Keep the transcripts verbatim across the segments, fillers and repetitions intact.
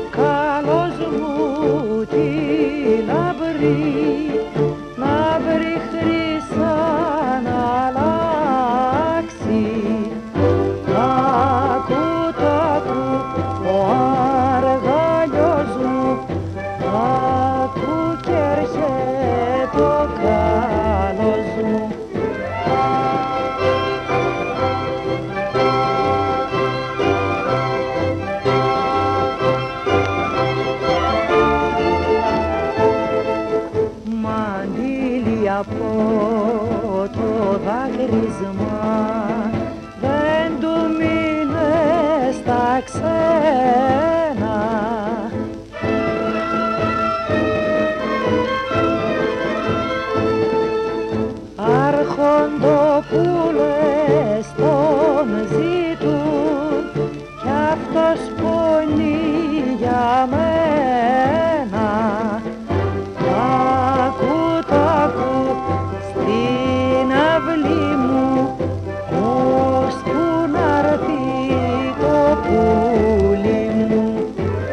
καλός μου τι να βρει, να βρει χρυσά να αλλάξει. Τάκου τάκου ο αργαλιός μου, τάκου κι έρχεται ο καλός μου. Από το δάκρυσμα δεν του μείνε στα ξένα. Αρχοντοπούλες τον ζητούν κι αυτός πονεί για μένα. Τάκου τάκου στην αυλή μου, ώσπου να'ρθεί το πουλί μου.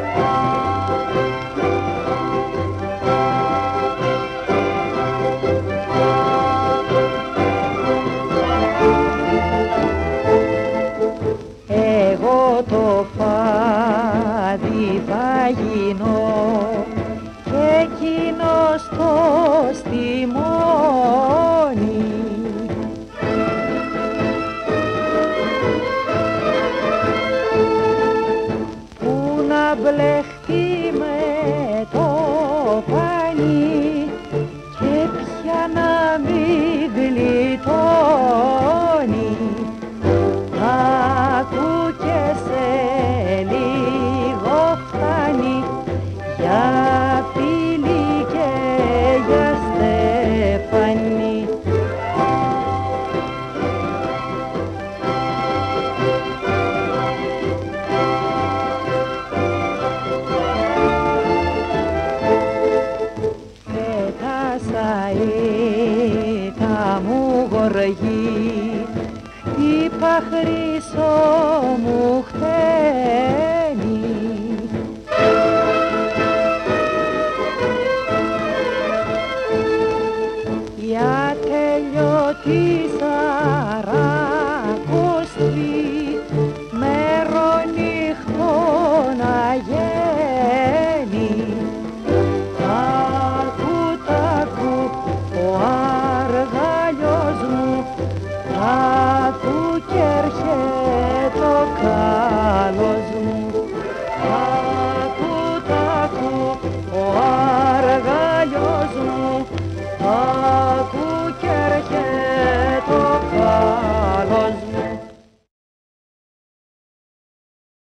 Εγώ το φάδι θα γίνω και εκείνος το στιμώνει. Πού να μπλεχτεί με το πανί και πια να μην γλιτώνει. Τάκου και σε λίγο φτάνει για φίλη και για Στεφανή. Πέτασα ήττα μου γοργή, χτύπα χρυσό μου χτες.